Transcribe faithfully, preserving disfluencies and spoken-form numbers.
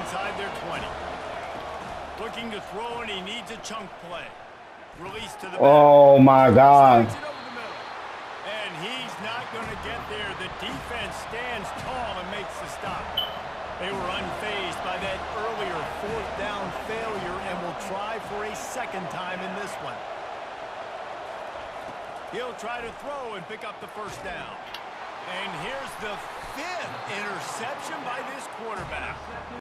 inside their twenty. Looking to throw, and he needs a chunk play. Release to the Oh, my God. And he's not going to get there. The defense stands tall and makes the stop. They were unfazed by that earlier fourth down failure and will try for a second time in this one. He'll try to throw and pick up the first down. And here's the fifth interception by this quarterback.